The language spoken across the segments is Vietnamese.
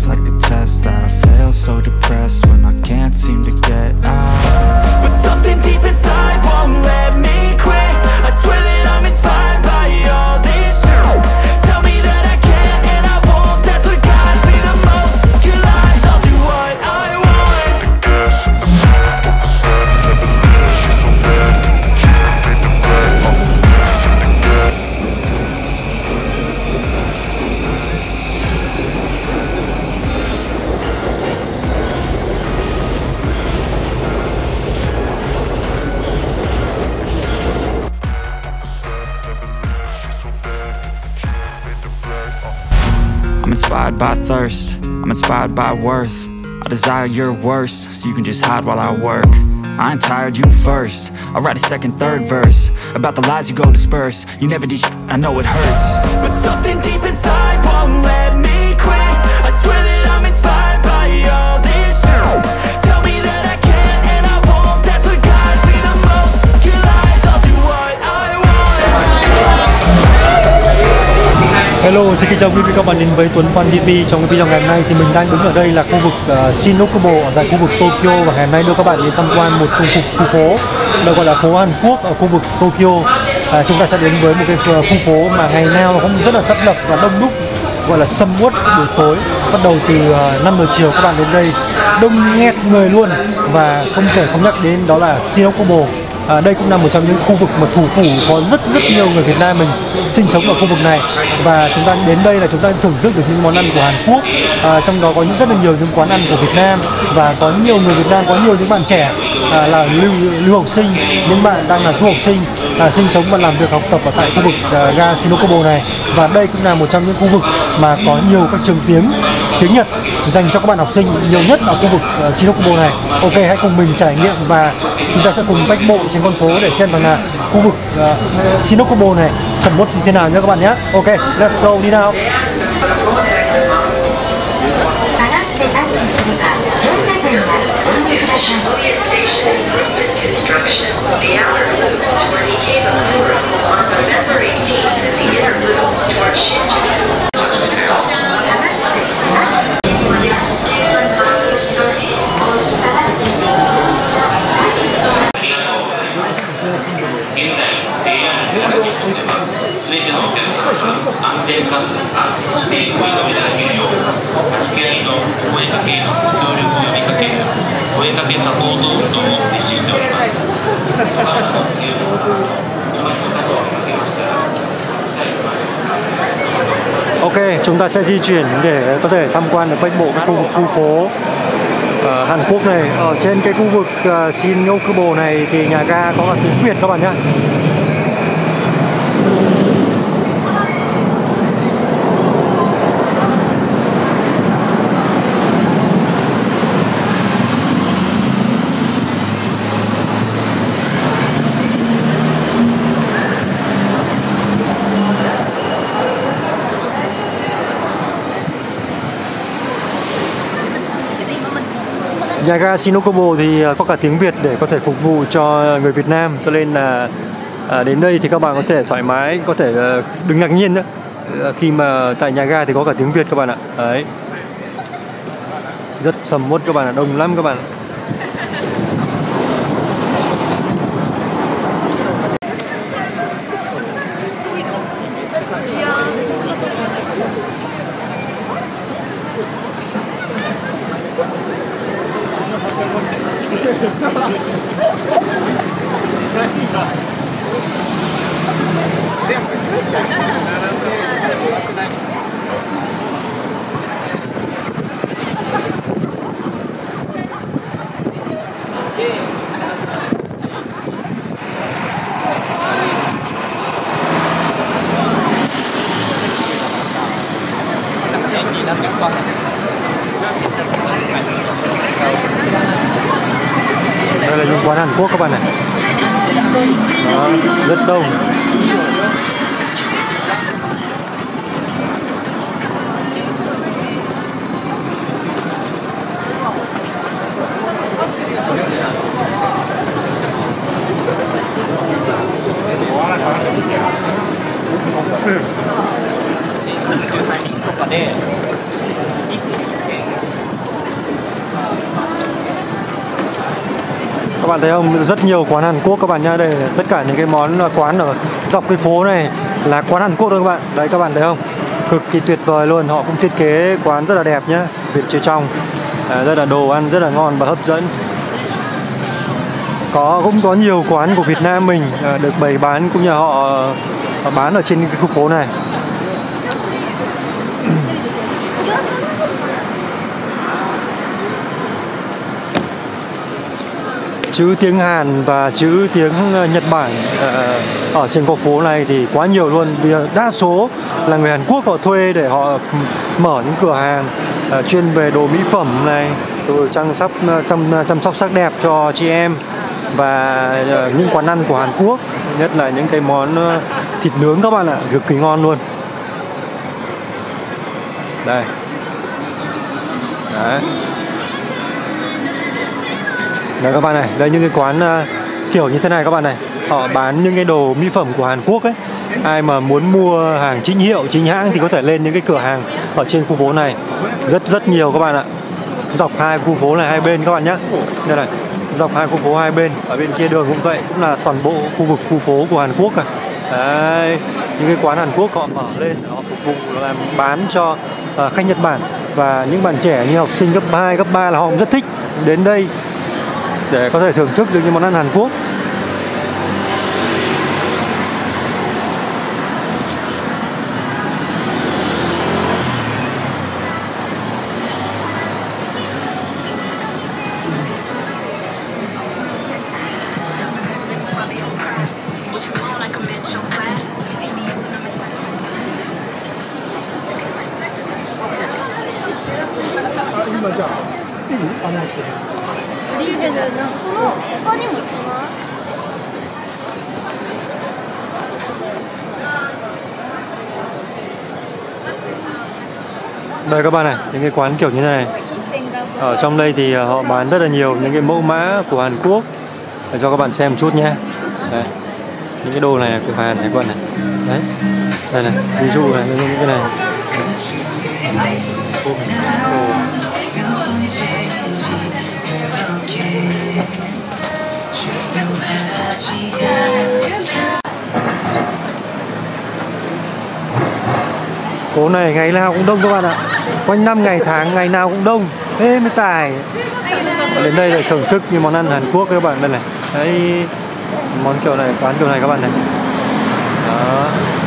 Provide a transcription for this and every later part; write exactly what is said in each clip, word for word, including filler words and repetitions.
almost like a test that I fail, so depressed when I can't seem to get out. But something deep inside won't let me quit. I swear that I'm inspired by all this shit. Tell me that I can't and I won't. That's what guides me the most. Your lies, I'll do what I want. I'm inspired by thirst, I'm inspired by worth. I desire your worst, so you can just hide while I work. I ain't tired, you first. I'll write a second, third verse about the lies you go disperse. You never did shit, I know it hurts. But something deep inside won't let me quit. I swear that I'm inspired by all this shit. Tell me that I can't and I won't. That's what guides me the most. Your lies, I'll do what I want. Hello, xin kính chào quý vị các bạn đến với Tuấn Quan ti vi. Trong cái video ngày hôm nay thì mình đang đứng ở đây là khu vực uh, Shin-Okubo ở tại khu vực Tokyo, và ngày hôm nay đưa các bạn đến tham quan một trong khu phố được gọi là phố Hàn Quốc ở khu vực Tokyo. À, chúng ta sẽ đến với một cái khu phố mà ngày nào cũng rất là tấp nập và đông đúc, gọi là sầm uất buổi tối. Bắt đầu từ uh, năm giờ chiều các bạn đến đây đông nghẹt người luôn, và không thể không nhắc đến đó là Shin-Okubo. À, đây cũng là một trong những khu vực mà thủ phủ có rất rất nhiều người Việt Nam mình sinh sống ở khu vực này, và chúng ta đến đây là chúng ta thưởng thức được những món ăn của Hàn Quốc. À, trong đó có những rất là nhiều những quán ăn của Việt Nam, và có nhiều người Việt Nam, có nhiều những bạn trẻ à, là lưu lưu học sinh, những bạn đang là du học sinh à, sinh sống và làm việc học tập ở tại khu vực à, ga Shin-Okubo này. Và đây cũng là một trong những khu vực mà có nhiều các trường tiếng tiếng Nhật dành cho các bạn học sinh nhiều nhất ở khu vực uh, Shin-Okubo này. Ok, hãy cùng mình trải nghiệm và chúng ta sẽ cùng bách bộ trên con phố để xem rằng là khu vực uh, Shin-Okubo này sầm uất như thế nào nhé các bạn nhé. Ok, let's go, đi nào. Shibuya Station Improvement Construction, the outer loop toward Ikebukuro on November eighteenth, and the inner loop toward Shinjuku. Ok, chúng ta sẽ di chuyển để có thể tham quan được bách bộ cái khu vực khu phố uh, Hàn Quốc này. Ở trên cái khu vực uh, Shin-Okubo này thì nhà ga có cả tiếng Việt các bạn nhé. Nhà ga Shin-Okubo thì có cả tiếng Việt để có thể phục vụ cho người Việt Nam, cho nên là à, đến đây thì các bạn có thể thoải mái, có thể uh, đừng ngạc nhiên nữa khi mà tại nhà ga thì có cả tiếng Việt các bạn ạ. Đấy, rất sầm uất các bạn ạ, đông lắm các bạn. Đây là những quán Hàn Quốc các bạn này. Đó, rất đông. bạn thấy không, rất nhiều quán Hàn Quốc các bạn nhá. Đây tất cả những cái món quán ở dọc cái phố này là quán Hàn Quốc thôi các bạn. Đấy các bạn thấy không, cực kỳ tuyệt vời luôn. Họ cũng thiết kế quán rất là đẹp nhá, Việt phía trong. À, rất là đồ ăn rất là ngon và hấp dẫn. Có cũng có nhiều quán của Việt Nam mình à, được bày bán cũng như họ, họ bán ở trên cái khu phố này. Chữ tiếng Hàn và chữ tiếng Nhật Bản uh, ở trên khu phố này thì quá nhiều luôn. Vì đa số là người Hàn Quốc họ thuê để họ mở những cửa hàng uh, chuyên về đồ mỹ phẩm này, đồ chăm sóc chăm, chăm sóc sắc đẹp cho chị em, và uh, những quán ăn của Hàn Quốc, nhất là những cái món uh, thịt nướng các bạn ạ, cực kỳ ngon luôn. Đây. Đấy. Đấy các bạn này, đây những cái quán uh, kiểu như thế này các bạn này. Họ bán những cái đồ mỹ phẩm của Hàn Quốc ấy. Ai mà muốn mua hàng chính hiệu, chính hãng thì có thể lên những cái cửa hàng ở trên khu phố này. Rất rất nhiều các bạn ạ. Dọc hai khu phố này hai bên các bạn nhé. Đây này, dọc hai khu phố hai bên. Ở bên kia đường cũng vậy, cũng là toàn bộ khu vực khu phố của Hàn Quốc à. Đấy, những cái quán Hàn Quốc họ mở lên, họ phục vụ làm bán cho uh, khách Nhật Bản. Và những bạn trẻ như học sinh cấp hai, cấp ba là họ cũng rất thích đến đây để có thể thưởng thức được những món ăn Hàn Quốc. Đây các bạn này, những cái quán kiểu như thế này. Ở trong đây thì họ bán rất là nhiều những cái mẫu mã của Hàn Quốc để cho các bạn xem một chút nhé. Đấy. Những cái đồ này của Hàn này các bạn này. Đấy. Đây này, ví dụ này, những cái này. Phố này ngày nào cũng đông các bạn ạ. Quanh năm ngày tháng ngày nào cũng đông. Thế mới tài. Đến đây để thưởng thức những món ăn Hàn Quốc các bạn. Đây này. Đấy, món kiểu này, quán kiểu này các bạn này. Đó.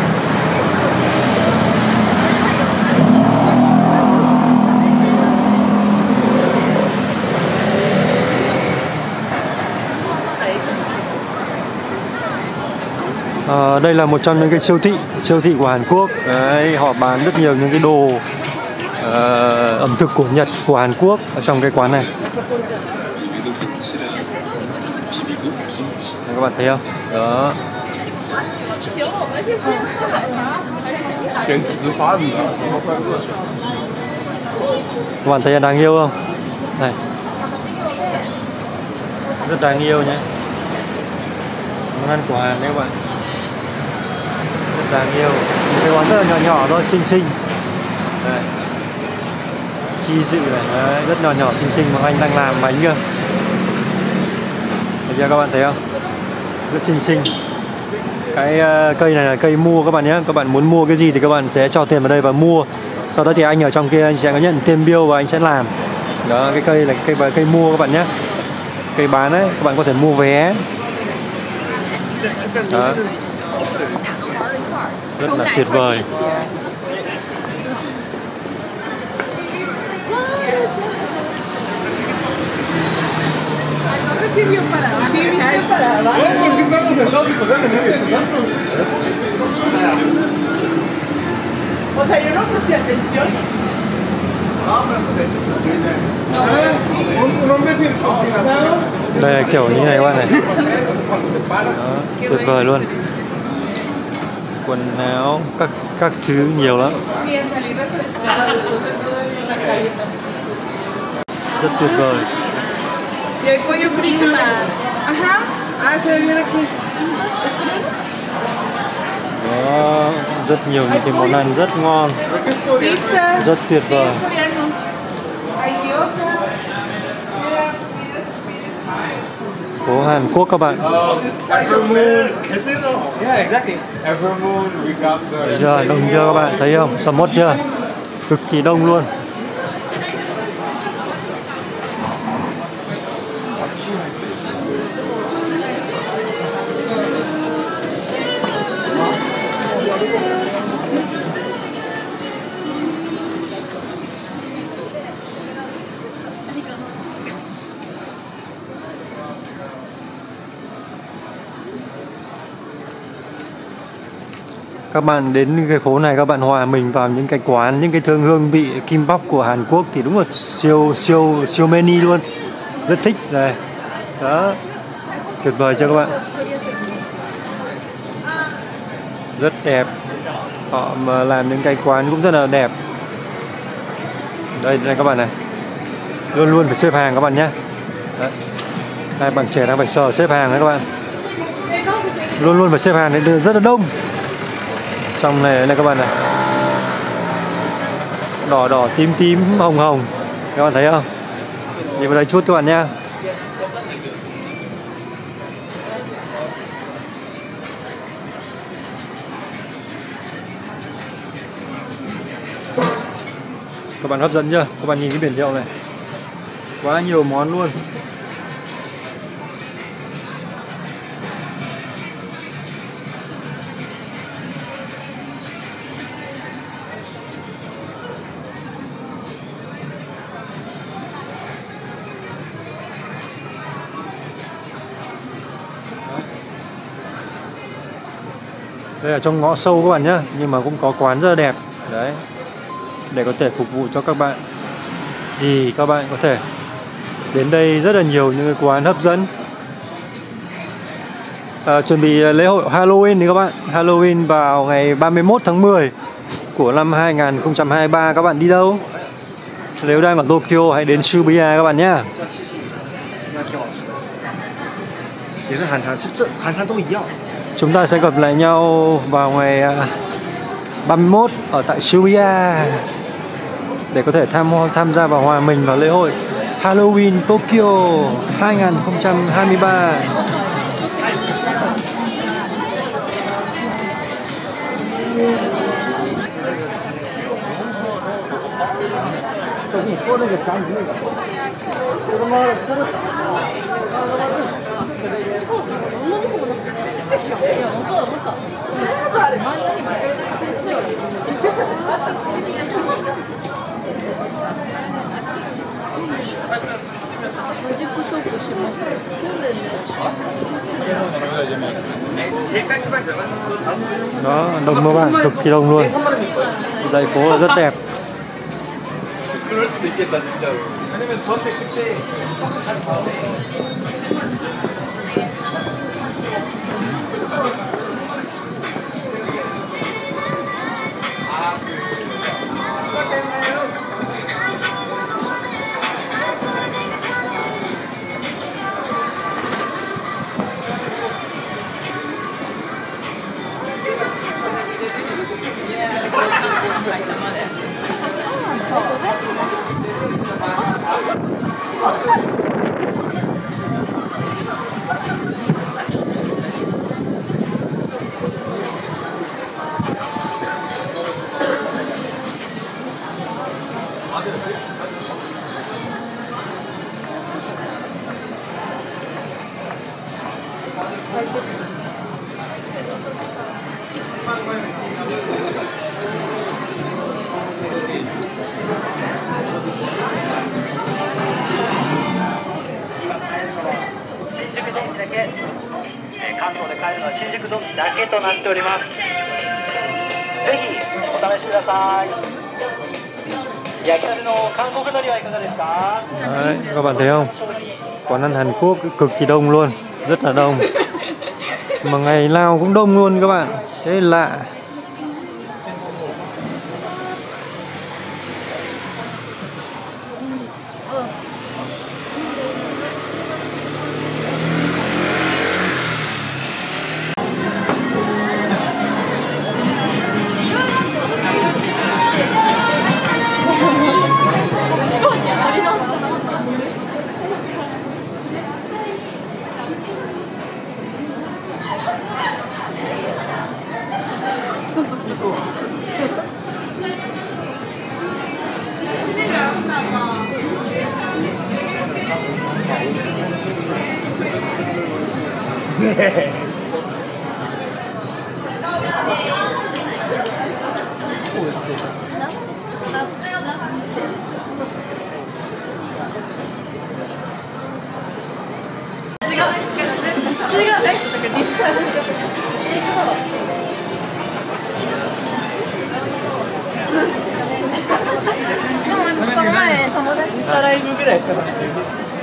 À, đây là một trong những cái siêu thị siêu thị của Hàn Quốc. Đấy, họ bán rất nhiều những cái đồ uh, ẩm thực của Nhật, của Hàn Quốc ở trong cái quán này. Đấy, các bạn thấy không? Đó. Các bạn thấy đáng yêu không? Này, rất đáng yêu nhé. Món ăn của Hàn đấy các bạn, rất đáng yêu. Những cái món rất là nhỏ nhỏ thôi, xinh xinh. Đây, chi dự này, đấy, rất nhỏ nhỏ xinh xinh mà anh đang làm bánh kìa. Thấy chưa các bạn thấy không? Rất xinh xinh. Cái uh, cây này là cây mua các bạn nhé. Các bạn muốn mua cái gì thì các bạn sẽ cho tiền vào đây và mua. Sau đó thì anh ở trong kia anh sẽ có nhận tiền bill và anh sẽ làm. Đó, cái cây là cây cây mua các bạn nhé. Cây bán đấy, các bạn có thể mua vé. Đó. Rất là tuyệt vời. O sea, yo no presté atención. Đây là kiểu như này các bạn này. Đó, tuyệt vời luôn. Quần áo, các các thứ nhiều lắm. Rất tuyệt vời. Y el pollo frito. Ajá. Ah, se ve bien aquí. Đó, rất nhiều những cái món ăn rất ngon, Pizza. rất tuyệt vời. Ay, Dios. Phố phố Hàn Quốc các bạn. Evermoon Casino. Yeah, exactly. Evermoon, we got the. Giờ đông chưa các bạn thấy không? Sầm uất chưa? Cực kỳ đông luôn. Các bạn đến cái phố này các bạn hòa mình vào những cái quán, những cái thương hương vị kimbap của Hàn Quốc thì đúng là siêu siêu siêu many luôn. Rất thích này. Đó. Tuyệt vời cho các bạn. Rất đẹp. Họ mà làm những cái quán cũng rất là đẹp. Đây này các bạn này. Luôn luôn phải xếp hàng các bạn nhé. Đấy. Hai bạn trẻ đang phải sờ xếp hàng đấy các bạn. Luôn luôn phải xếp hàng đấy, rất là đông. Trong này này các bạn này, đỏ đỏ tím tím hồng hồng, các bạn thấy không? Nhìn vào đây chút các bạn nhé. Các bạn hấp dẫn chưa? Các bạn nhìn cái biển hiệu này, quá nhiều món luôn. Đây là trong ngõ sâu các bạn nhé, nhưng mà cũng có quán rất là đẹp đấy, để có thể phục vụ cho các bạn. Thì các bạn có thể đến đây rất là nhiều những cái quán hấp dẫn. À, chuẩn bị lễ hội Halloween thì các bạn, Halloween vào ngày ba mươi mốt tháng mười của năm hai nghìn không trăm hai mươi ba. Các bạn đi đâu? Nếu đang ở Tokyo hãy đến Shibuya các bạn nhé. Chúng ta sẽ gặp lại nhau vào ngày ba mươi mốt ở tại Shibuya để có thể tham tham gia vào hòa mình vào lễ hội Halloween Tokyo hai nghìn không trăm hai mươi ba. Đó, đông các bạn, cực kỳ đông luôn. Dãy phố là rất đẹp. Đấy, các bạn thấy không? Quán ăn Hàn Quốc cực kỳ đông luôn, rất là đông. Mà ngày nào cũng đông luôn các bạn. Thế lạ. でも私この前友達とライブぐらいしか食べてる。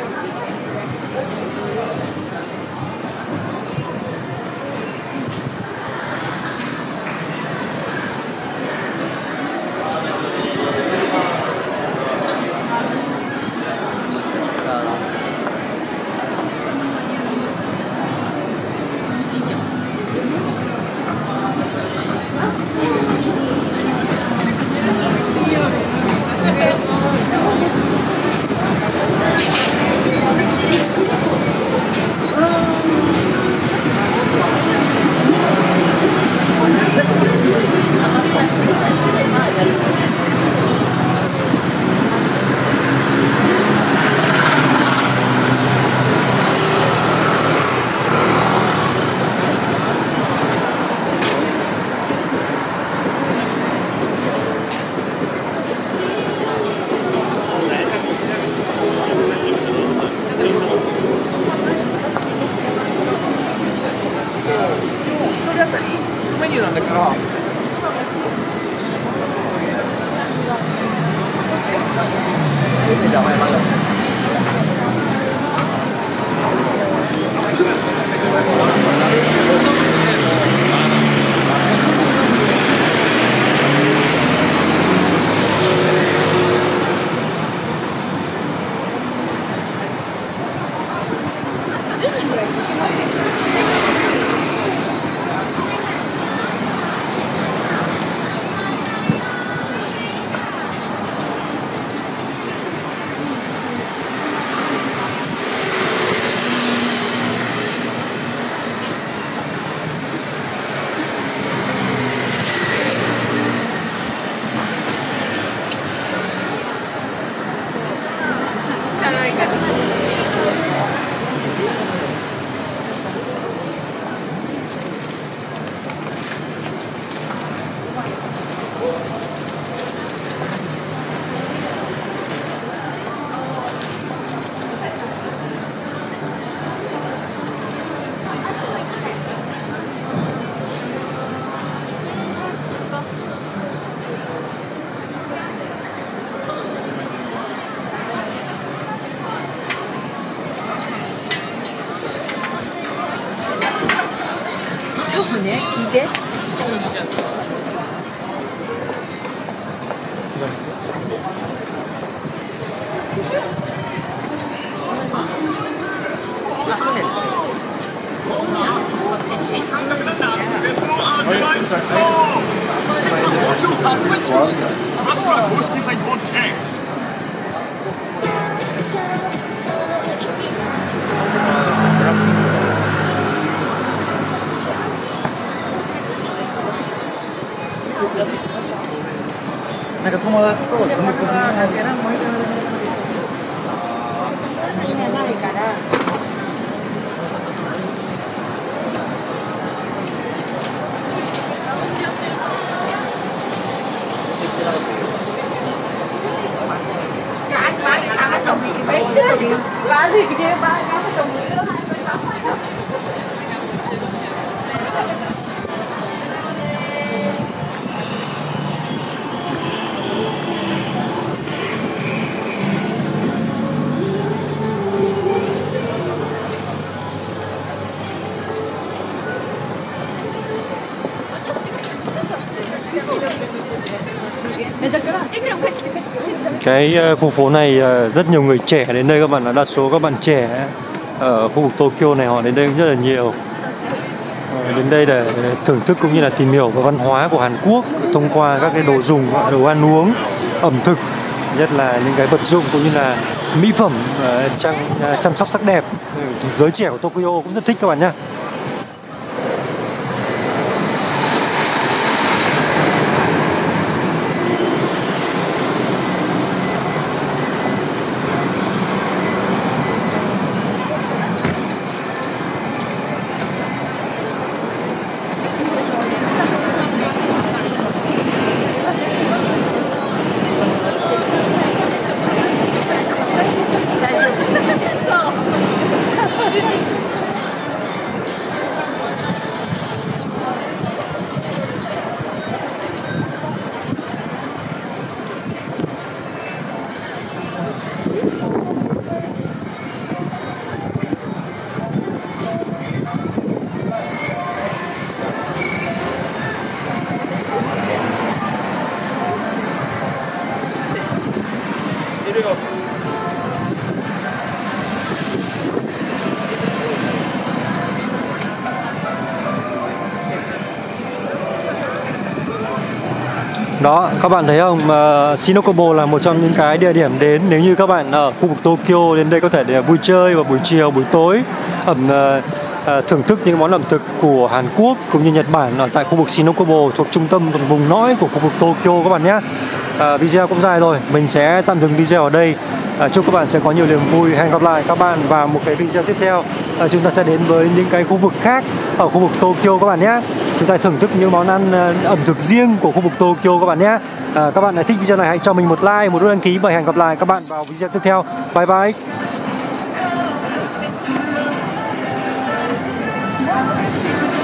ね、聞いて。 新感覚な夏フェスを味わい尽くそう。チケット好評発売中。詳しくは公式サイトをチェック。 なんか友達と地元にみんなないから。Bán thì kia bán nó phải trồng nữa hai mươi tám Cái khu phố này rất nhiều người trẻ đến đây các bạn, là đa số các bạn trẻ ở khu vực Tokyo này họ đến đây rất là nhiều. Đến đây để thưởng thức cũng như là tìm hiểu về văn hóa của Hàn Quốc thông qua các cái đồ dùng, đồ ăn uống, ẩm thực, nhất là những cái vật dụng cũng như là mỹ phẩm, chăm, chăm sóc sắc đẹp. Giới trẻ của Tokyo cũng rất thích các bạn nhé. Đó, các bạn thấy không? Uh, Shinokubo là một trong những cái địa điểm đến nếu như các bạn ở khu vực Tokyo đến đây có thể để vui chơi vào buổi chiều, buổi tối, ẩm uh, uh, thưởng thức những món ẩm thực của Hàn Quốc cũng như Nhật Bản ở tại khu vực Shinokubo thuộc trung tâm vùng nõi của khu vực Tokyo các bạn nhé. Uh, video cũng dài rồi, mình sẽ tạm dừng video ở đây. Uh, chúc các bạn sẽ có nhiều niềm vui. Hẹn gặp lại các bạn vào một cái video tiếp theo. Uh, chúng ta sẽ đến với những cái khu vực khác ở khu vực Tokyo các bạn nhé. Chúng ta thưởng thức những món ăn uh, ẩm thực riêng của khu vực Tokyo các bạn nhé. Uh, các bạn đã thích video này hãy cho mình một like, một nút đăng ký và hẹn gặp lại các bạn vào video tiếp theo. Bye bye.